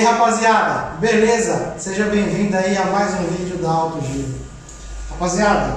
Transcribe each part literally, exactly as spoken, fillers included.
aí, rapaziada, beleza? Seja bem-vindo aí a mais um vídeo da Alto Giro. Rapaziada,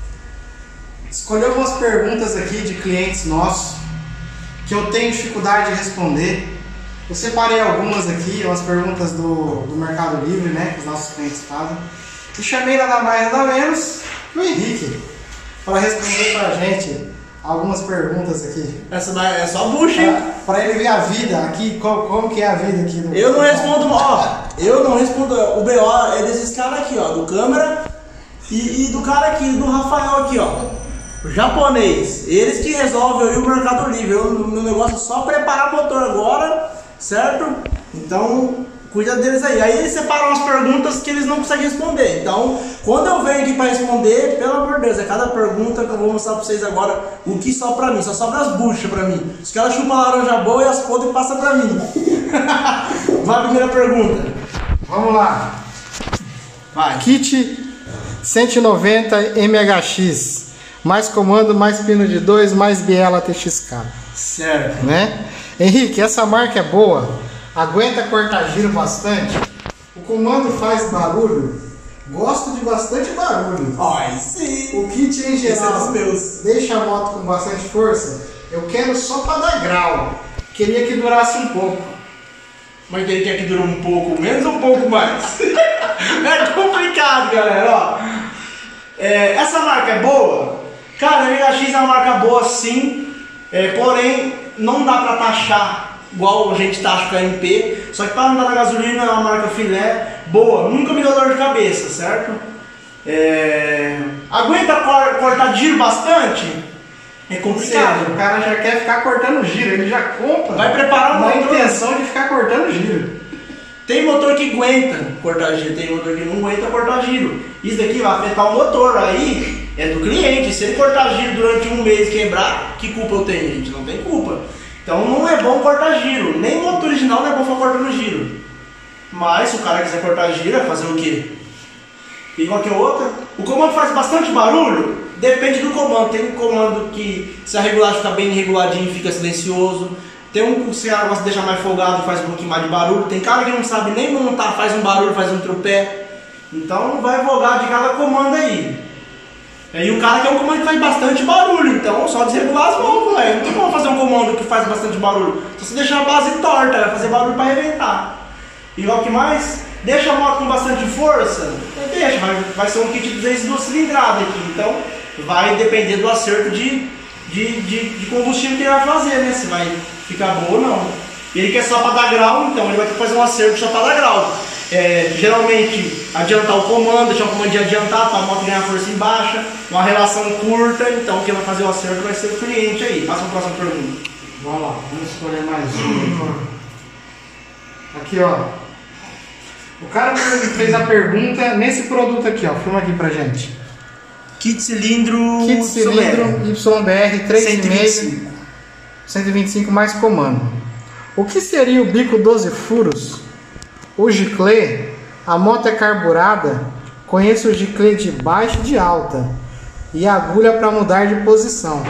escolhi algumas perguntas aqui de clientes nossos que eu tenho dificuldade de responder. Eu separei algumas aqui, umas perguntas do, do Mercado Livre, né, que os nossos clientes fazem. E chamei nada mais nada menos o Henrique para responder pra gente algumas perguntas aqui. Essa daí é só bucha, hein? Para ele ver a vida aqui, como, como que é a vida aqui do... Eu não respondo, ó, eu não respondo, o B O é desses caras aqui, ó, do câmera e, e do cara aqui, do Rafael aqui, ó, o japonês. Eles que resolvem aí o Mercado Livre. Eu, meu negócio é só preparar motor agora, certo? Então, cuida deles aí. Aí eles separam as perguntas que eles não conseguem responder. Então, quando eu venho aqui para responder, pelo amor de Deus, é cada pergunta que eu vou mostrar para vocês agora o que só pra mim, só sobra as buchas pra mim. Os caras chupam a laranja boa e as podres passam pra mim. Vai a primeira pergunta. Vamos lá. Vai. Kit cento e noventa M H X, mais comando, mais pino de dois, mais biela T X K. Certo. Né? Henrique, essa marca é boa? Aguenta cortar giro bastante? O comando faz barulho? Gosto de bastante barulho. Ai, sim. O kit em geral Esse é dos meus. deixa a moto com bastante força? Eu quero só para dar grau. Queria que durasse um pouco. Mas ele quer que dure um pouco menos ou um pouco mais? É complicado, galera, ó. É, essa marca é boa? Cara, a M H X é uma marca boa sim, é, porém não dá pra taxar igual a gente taxa com a M P, só que para andar na gasolina é uma marca filé boa, nunca me deu dor de cabeça, certo? É... Aguenta cor, cortar giro bastante? É complicado. Seja, o cara já quer ficar cortando giro, ele já compra. Vai preparar um na motor. intenção de ficar cortando giro. Tem motor que aguenta cortar giro, tem motor que não aguenta cortar giro. Isso daqui vai afetar o motor, aí é do cliente. Se ele cortar giro durante um mês e quebrar, que culpa eu tenho, gente? Não tem culpa. Então não é bom cortar giro, nem motor original não é bom ficar cortando giro. Mas se o cara quiser cortar giro, é fazer o quê? E qualquer outra. O comando faz bastante barulho? Depende do comando. Tem um comando que, se a regulagem ficar bem reguladinho, fica silencioso. Tem um que se ela gosta de deixar mais folgado, faz um pouquinho mais de barulho. Tem cara que não sabe nem montar, faz um barulho, faz um tropé. Então vai vogar de cada comando aí. E o cara quer um comando que faz bastante barulho, então só desregular as mãos, velho. Não tem como fazer um comando que faz bastante barulho. Se você deixar a base torta, vai fazer barulho para arrebentar. E o que mais? Deixa a moto com bastante força? Deixa, vai, vai ser um kit de duzentas e duas cilindradas aqui. Então vai depender do acerto de, de, de, de combustível que ele vai fazer, né? Se vai ficar boa ou não. Ele quer só para dar grau, então ele vai ter que fazer um acerto só para dar grau. É, geralmente adiantar o comando, deixar o comando de adiantar para a moto ganhar força em baixa, uma relação curta, então quem vai fazer o acerto vai ser o cliente aí. Passa a próxima pergunta. Vamos lá, vamos escolher mais uma. Aqui, ó. O cara fez a pergunta nesse produto aqui, ó. Filma aqui pra gente. Kit cilindro. Kit cilindro Y B R três vírgula cinco. cento e vinte e cinco mais comando. O que seria o bico doze furos? O giclê, a moto é carburada, conheço o giclê de baixa e de alta, e a agulha para mudar de posição.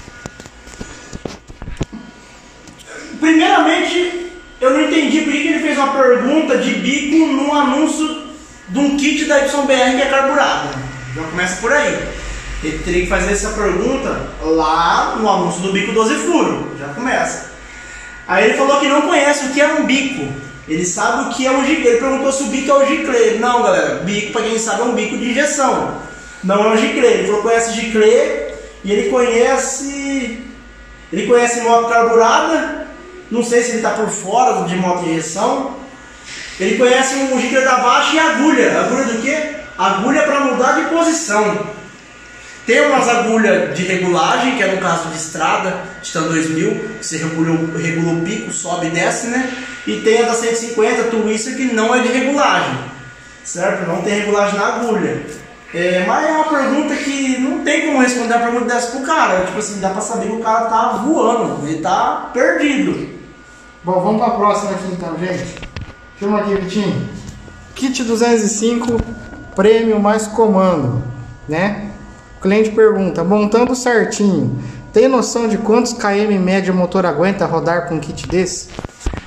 Primeiramente, eu não entendi por que ele fez uma pergunta de bico num anúncio de um kit da Y B R que é carburada. Já começa por aí. Ele teria que fazer essa pergunta lá no anúncio do bico doze furos. Já começa. Aí ele falou que não conhece o que é um bico. Ele sabe o que é um giclê. Ele perguntou se o bico é o giclê. Não, galera. Bico, para quem sabe, é um bico de injeção. Não é um giclê. Ele falou que conhece giclê e ele conhece... Ele conhece moto carburada. Não sei se ele está por fora de moto de injeção. Ele conhece um giclê da baixa e agulha. Agulha do quê? Agulha para mudar de posição. Tem umas agulhas de regulagem, que é no caso de estrada, Titan dois mil, que você regula, regula o pico, sobe e desce, né? E tem a da cento e cinquenta Twister, que não é de regulagem, certo? Não tem regulagem na agulha. É, mas é uma pergunta que não tem como responder a pergunta dessa pro cara. Tipo assim, dá pra saber que o cara tá voando, ele tá perdido. Bom, vamos pra próxima aqui então, gente. Filma aqui, Vitinho. Kit duzentos e cinco, prêmio mais comando, né? O cliente pergunta, montando certinho, tem noção de quantos km média o motor aguenta rodar com um kit desse?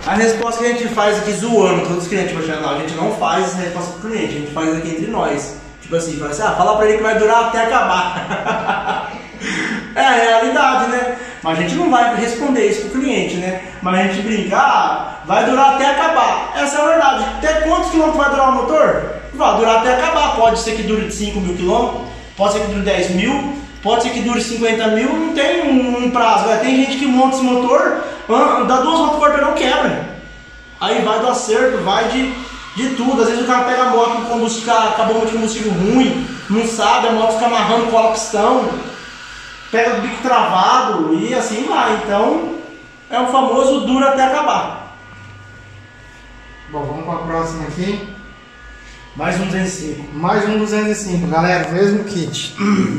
A resposta que a gente faz aqui zoando todos os clientes, não, a gente não faz essa resposta pro cliente, a gente faz aqui entre nós. Tipo assim, fala assim, ah, fala pra ele que vai durar até acabar. É a realidade, né? Mas a gente não vai responder isso pro cliente, né? Mas a gente brinca, ah, vai durar até acabar. Essa é a verdade. Até quantos quilômetros vai durar o motor? Vai durar até acabar. Pode ser que dure cinco mil quilômetros, pode ser que dure dez mil, pode ser que dure cinquenta mil, não tem um, um prazo. Tem gente que monta esse motor, dá duas voltas o quarteirão quebra. Aí vai do acerto, vai de, de tudo. Às vezes o cara pega a moto com combustível, com a bomba de combustível ruim, não sabe, a moto fica amarrando com a pistão, pega o bico travado e assim vai. Então é o famoso dura até acabar. Bom, vamos para a próxima aqui. Mais um duzentos e cinco. Mais um duzentos e cinco, galera, mesmo kit.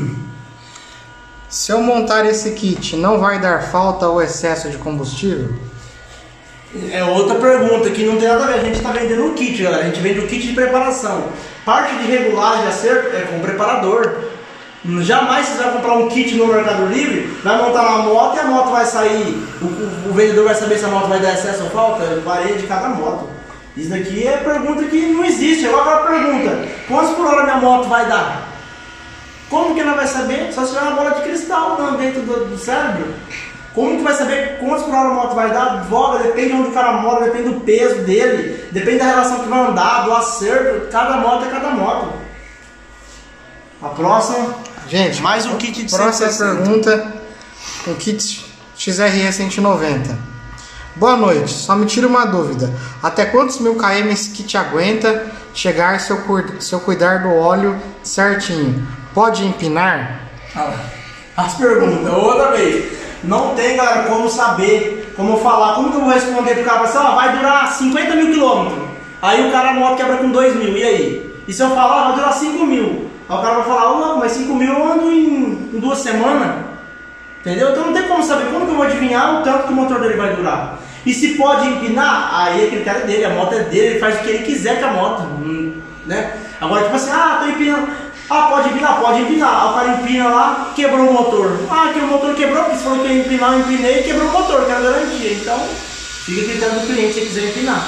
Se eu montar esse kit, não vai dar falta ou excesso de combustível? É outra pergunta que não tem nada a ver. A gente está vendendo um kit, galera. A gente vende o kit de preparação. Parte de regulagem, acerto é com o preparador. Jamais você vai comprar um kit no Mercado Livre, vai montar uma moto e a moto vai sair. O, o, o vendedor vai saber se a moto vai dar excesso ou falta. Eu parei de cada moto. Isso daqui é pergunta que não existe. Agora aquela pergunta: quantos por hora minha moto vai dar? Como que ela vai saber? Só se tiver uma bola de cristal dentro do, do cérebro. Como que vai saber quantos por hora a moto vai dar? Voga, depende de onde o cara mora, depende do peso dele, depende da relação que vai andar, do acerto. Cada moto é cada moto. A próxima, gente, mais um kit de próxima pergunta, o kit X R E cento e noventa. Boa noite, só me tira uma dúvida. Até quantos mil km esse kit aguenta chegar se eu, se eu cuidar do óleo certinho? Pode empinar? As perguntas, outra vez. Não tem, galera, como saber, como falar, como que eu vou responder pro cara, assim, ó, vai durar cinquenta mil quilômetros. Aí o cara a moto quebra com dois mil, e aí? E se eu falar, vai durar cinco mil? Aí o cara vai falar, não, mas cinco mil eu ando em, em duas semanas. Entendeu? Então não tem como saber, como que eu vou adivinhar o tanto que o motor dele vai durar. E se pode empinar, aí aquele cara é dele, a moto é dele, ele faz o que ele quiser com a moto, né? Agora tipo assim, ah, tô empinando, ah, pode empinar, pode empinar, aí o cara empina lá, quebrou o motor, ah, que o motor quebrou, porque você falou que ia empinar, eu empinei e quebrou o motor, quero garantia, então fica critério do cliente se ele quiser empinar.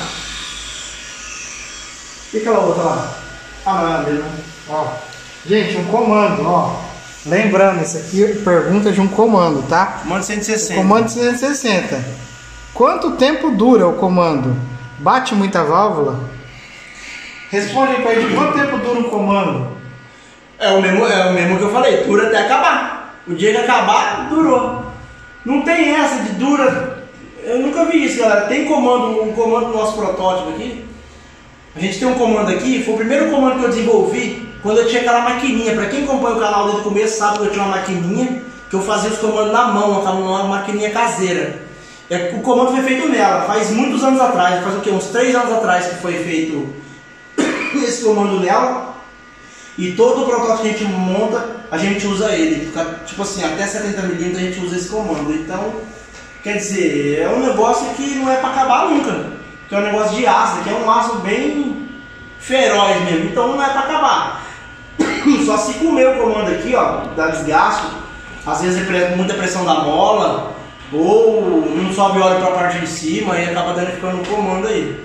E aquela outra lá? Ah, não é a mesma. Ó, gente, um comando, ó, lembrando, isso aqui é pergunta de um comando, tá? Comando cento e sessenta. Comando cento e sessenta. Quanto tempo dura o comando? Bate muita válvula? Responde aí pra ele, quanto tempo dura um comando? É o mesmo, é o mesmo que eu falei, dura até acabar. O dia que acabar, durou. Não tem essa de dura. Eu nunca vi isso, galera. Tem comando, um comando do nosso protótipo aqui. A gente tem um comando aqui, foi o primeiro comando que eu desenvolvi quando eu tinha aquela maquininha. Pra quem acompanha o canal desde o começo sabe que eu tinha uma maquininha que eu fazia os comandos na mão, uma maquininha caseira. O comando foi feito nela, faz muitos anos atrás, faz o que? Uns três anos atrás que foi feito esse comando nela. E todo o protótipo que a gente monta, a gente usa ele. Tipo assim, até setenta milímetros a gente usa esse comando. Então, quer dizer, é um negócio que não é para acabar nunca. Que é um negócio de aço, que é um aço bem feroz mesmo. Então não é para acabar. Só se comer o comando aqui, ó, dá desgaste. Às vezes é muita pressão da mola. Ou não sobe óleo para a parte de cima e acaba danificando o comando aí.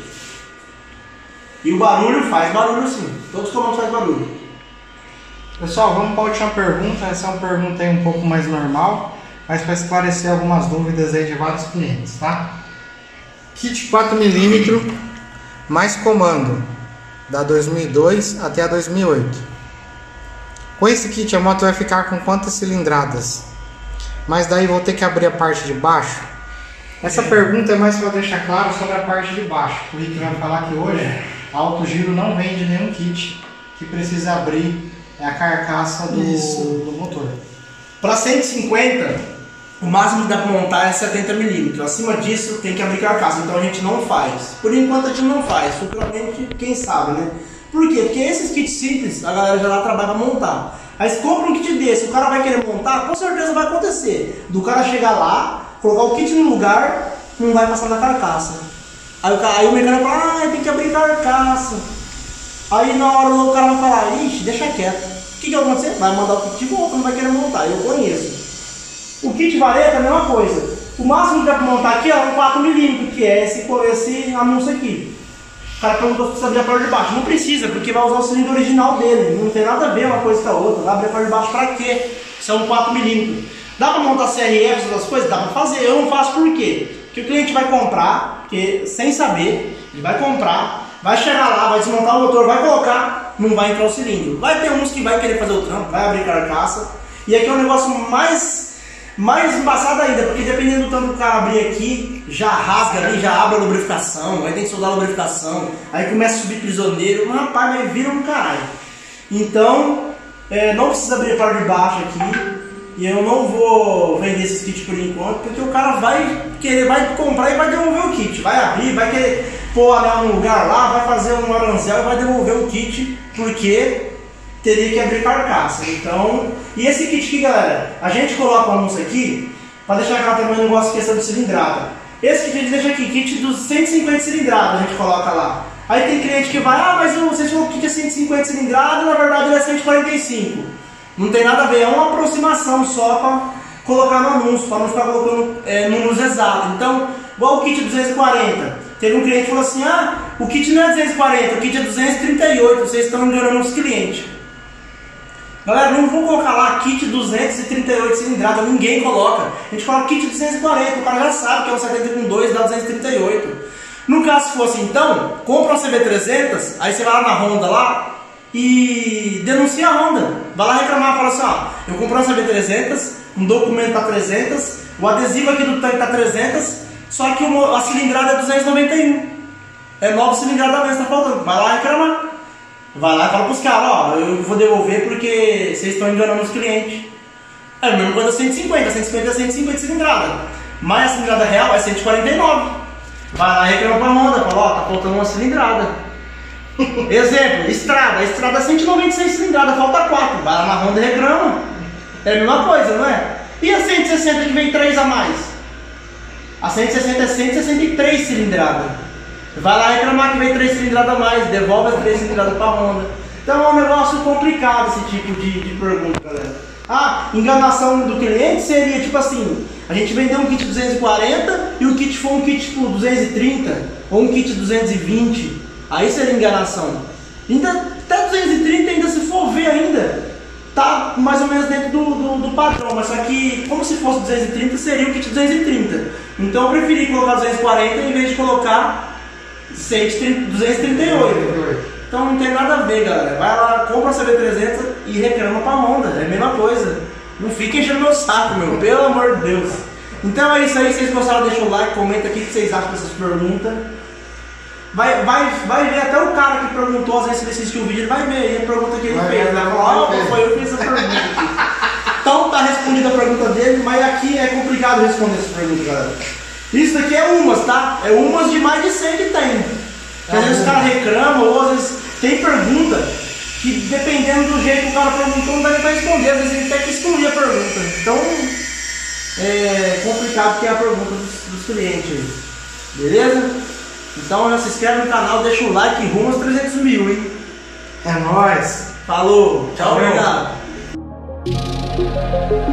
E o barulho faz barulho sim. Todos os comandos fazem barulho. Pessoal, vamos para a última pergunta. Essa é uma pergunta aí um pouco mais normal, mas para esclarecer algumas dúvidas aí de vários clientes, tá? Kit quatro milímetros mais comando da dois mil e dois até a dois mil e oito. Com esse kit a moto vai ficar com quantas cilindradas? Mas daí vou ter que abrir a parte de baixo? Essa pergunta é mais para deixar claro sobre a parte de baixo. O Rick vai falar que hoje a Alto Giro não vende nenhum kit que precisa abrir a carcaça do, do motor. Para cento e cinquenta, o máximo que dá para montar é setenta milímetros. Acima disso tem que abrir carcaça, então a gente não faz. Por enquanto a gente não faz, futuramente quem sabe, né? Por quê? Porque esses kits simples a galera já lá trabalha para montar. Aí você compra um kit desse, o cara vai querer montar, com certeza vai acontecer. Do cara chegar lá, colocar o kit no lugar, não vai passar na carcaça. Aí o, cara, aí o mecânico fala, ah, tem que abrir carcaça. Aí na hora o cara vai falar, ixi, deixa quieto. O que, que vai acontecer? Vai mandar o kit de volta, não vai querer montar, eu conheço. O kit vareta é a mesma coisa. O máximo que dá pra montar aqui é um quatro milímetros, que é esse, esse anúncio aqui. O cara perguntou se precisa abrir a parte de baixo. Não precisa, porque vai usar o cilindro original dele. Não tem nada a ver uma coisa com a outra. Vai abrir a parte de baixo pra quê? Isso é um quatro milímetros. Dá pra montar C R F, essas coisas? Dá pra fazer. Eu não faço por quê? Porque o cliente vai comprar, porque sem saber, ele vai comprar, vai chegar lá, vai desmontar o motor, vai colocar, não vai entrar o cilindro. Vai ter uns que vai querer fazer o trampo, vai abrir carcaça. E aqui é um negócio mais... mais embaçado ainda, porque dependendo do tanto que o cara abrir aqui, já rasga ali, já abre a lubrificação, aí tem que soldar a lubrificação, aí começa a subir prisioneiro, mas rapaz, aí vira um caralho. Então, é, não precisa abrir a parte de baixo aqui, e eu não vou vender esses kits por enquanto, porque o cara vai querer, vai comprar e vai devolver o kit, vai abrir, vai querer pôr anel no lugar lá, vai fazer um aranzel e vai devolver o kit, porque teria que abrir carcaça. Então, e esse kit aqui, galera, a gente coloca o anúncio aqui para deixar claro também o negócio questão de cilindrada. Esse kit a gente deixa aqui, kit dos cento e cinquenta cilindradas, a gente coloca lá. Aí tem cliente que vai, ah, mas eu, você falou que o kit é cento e cinquenta cilindradas, na verdade ele é cento e quarenta e cinco. Não tem nada a ver, é uma aproximação só para colocar no anúncio, para não ficar colocando é, números exatos. Então, igual o kit duzentos e quarenta. Teve um cliente que falou assim, ah, o kit não é duzentos e quarenta, o kit é duzentos e trinta e oito, vocês estão enganando os clientes. Galera, não vou colocar lá kit duzentos e trinta e oito cilindrada, ninguém coloca. A gente coloca kit duzentos e quarenta, o cara já sabe que é um setenta com dois, dá duzentos e trinta e oito. No caso, se fosse então, compra uma C B trezentos, aí você vai lá na Honda lá e denuncia a Honda. Vai lá reclamar, fala assim, ó, eu comprei uma C B trezentos, um documento tá trezentos, o adesivo aqui do tanque tá trezentos, só que a cilindrada é duzentos e noventa e um. É nova cilindrada mesmo, tá faltando. Vai lá reclamar. Vai lá e fala pros caras, ó, eu vou devolver porque vocês estão enganando os clientes. É a mesma coisa cento e cinquenta, cento e cinquenta é cento e cinquenta cilindrada. Mas a cilindrada real é cento e quarenta e nove. Vai lá e reclama pra Honda, fala, ó, tá faltando uma cilindrada. Exemplo, estrada, a estrada é cento e noventa e seis cilindrada, falta quatro. Vai lá na Honda e reclama. É a mesma coisa, não é? E a cento e sessenta que vem três a mais? A cento e sessenta é cento e sessenta e três cilindrada. Vai lá reclamar que vem três cilindradas a mais, devolve as três cilindradas para a Honda. Então é um negócio complicado esse tipo de, de pergunta, galera. Ah, enganação do cliente seria tipo assim, a gente vendeu um kit duzentos e quarenta e o kit for um kit tipo duzentos e trinta ou um kit duzentos e vinte. Aí seria enganação. Ainda, até duzentos e trinta ainda, se for ver ainda, tá mais ou menos dentro do, do, do padrão, mas só que como se fosse duzentos e trinta seria o kit duzentos e trinta. Então eu preferi colocar duzentos e quarenta em vez de colocar duzentos e trinta e oito. Então não tem nada a ver, galera. Vai lá, compra a C B trezentos e reclama pra Honda. É a mesma coisa. Não fica enchendo meu saco, meu. Pelo amor de Deus. Então é isso aí. Se vocês gostaram, deixa o like, comenta aqui o que vocês acham dessas perguntas. Vai, vai, vai ver até o cara que perguntou, às vezes ele assistiu o vídeo, ele vai ver aí a pergunta que ele vai fez. Vai falar, ó, foi eu que fiz essa pergunta aqui. Então tá respondida a pergunta dele, mas aqui é complicado responder essa pergunta, galera. Isso daqui é umas, tá? É umas de mais de cem que tem. Porque às vezes os caras reclamam, ou às vezes tem pergunta que dependendo do jeito que o cara perguntou, não dá nem pra responder. Às vezes ele tem que excluir a pergunta. Então é complicado que é a pergunta dos, dos clientes aí. Beleza? Então já se inscreve no canal, deixa o like rumo aos trezentos mil, hein? É nóis! Falou! Tchau, Valeu. obrigado!